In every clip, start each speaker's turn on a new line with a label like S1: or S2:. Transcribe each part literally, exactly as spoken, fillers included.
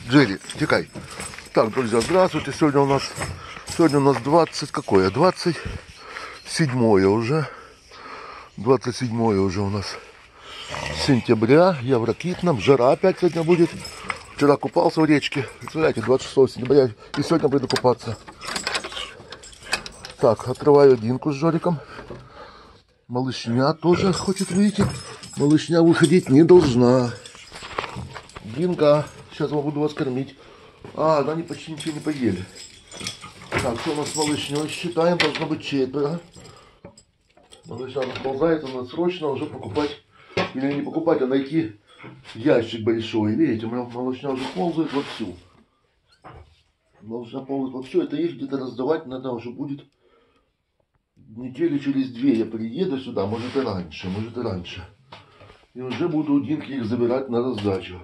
S1: Джерри, текай. Так, друзья, здравствуйте. Сегодня у нас сегодня у нас двадцать какое? двадцать седьмое уже. двадцать седьмое уже у нас сентября. Я в Ракитном. Жара опять сегодня будет. Вчера купался в речке. Представляете, двадцать шестого сентября. И сегодня приду купаться. Так, открываю Динку с Жориком. Малышня тоже хочет выйти. Малышня выходить не должна. Динка, сейчас я буду вас кормить. А, да, они почти ничего не поели. Так, что у нас с малышней? Считаем, должно быть четверо. Малышня расползает, надо срочно уже покупать. Или не покупать, а найти ящик большой. Видите, малышня уже ползает вовсю. Малышня ползает вовсю. Это их где-то раздавать надо уже будет. Недели через две я приеду сюда, может и раньше, может и раньше. И уже буду у Динки их забирать на раздачу.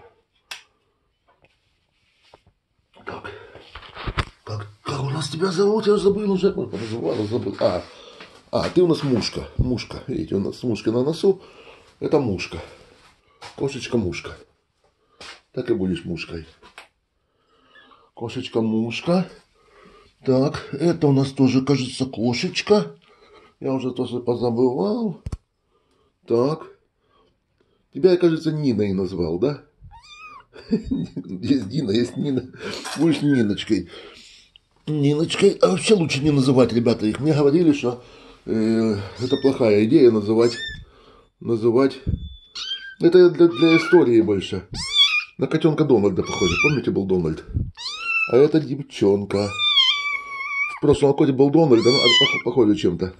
S1: Так, как, как у нас тебя зовут? Я забыл уже, называла, забыл. А, а, ты у нас мушка, мушка. Видите, у нас мушка на носу. Это мушка. Кошечка-мушка. Так и будешь мушкой. Кошечка-мушка. Так, это у нас тоже, кажется, кошечка. Я уже тоже позабывал. Так. Тебя, кажется, Ниной назвал, да? Есть Дина, есть Нина. Будешь Ниночкой. Ниночкой. А вообще лучше не называть, ребята. Их мне говорили, что э, это плохая идея называть. Называть. Это для, для истории больше. На котенка Дональда похоже. Помните, был Дональд? А это девчонка. В прошлом коте был Дональд, а похоже чем-то.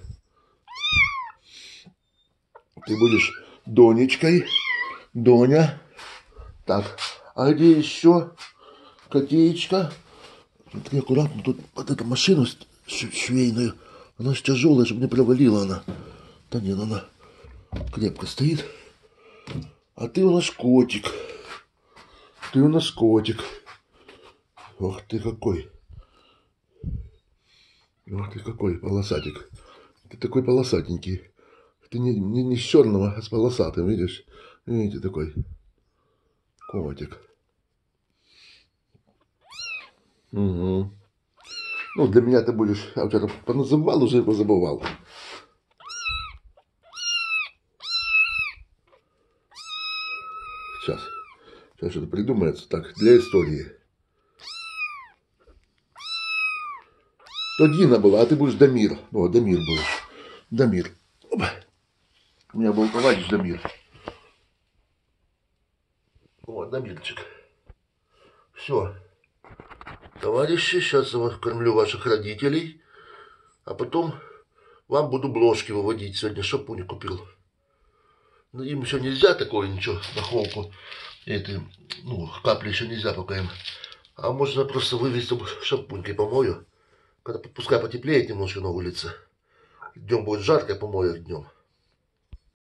S1: Ты будешь Донечкой. Доня. Так. А где еще котеечка? Смотри, аккуратно. Тут вот эту машину швейную. Она же тяжелая, чтобы не провалила она. Да нет, она крепко стоит. А ты у нас котик. Ты у нас котик. Ох ты какой. Ох ты какой полосатик. Ты такой полосатенький. Ты не, не, не с черного, а с полосатым, видишь? Видите, такой котик. Угу. Ну, для меня ты будешь... Я вчера поназывал, уже позабывал. Сейчас. Сейчас что-то придумается. Так, для истории. То Дина была, а ты будешь Дамир. О, Дамир будешь. Дамир. Опа. У меня был товарищ Дамир. Вот, Дамирчик. Все. Товарищи, сейчас я кормлю ваших родителей. А потом вам буду бложки выводить. Сегодня шампунь купил. Но им еще нельзя такое ничего на холку. Это, ну, капли еще нельзя пока им. А можно просто вывести шампунькой помою. Когда пускай потеплеет немножко на улице. Днем будет жарко, я помою их днем.